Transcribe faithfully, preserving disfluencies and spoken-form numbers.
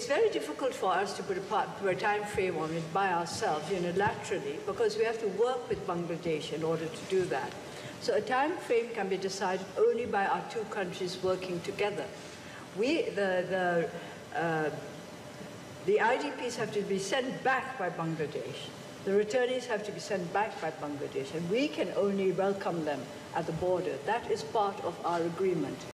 it's very difficult for us to put a, put a time frame on it by ourselves unilaterally, because we have to work with Bangladesh in order to do that. So a time frame can be decided only by our two countries working together. We, the, the, uh, the I D Ps have to be sent back by Bangladesh. The returnees have to be sent back by Bangladesh, and we can only welcome them at the border. That is part of our agreement.